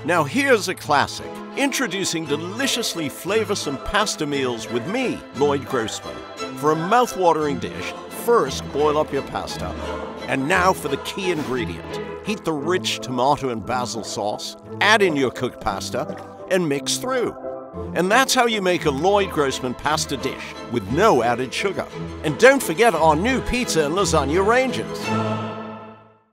Now here's a classic, introducing deliciously flavoursome pasta meals with me, Loyd Grossman. For a mouth-watering dish, first boil up your pasta. And now for the key ingredient. Heat the rich tomato and basil sauce, add in your cooked pasta, and mix through. And that's how you make a Loyd Grossman pasta dish with no added sugar. And don't forget our new pizza and lasagna ranges.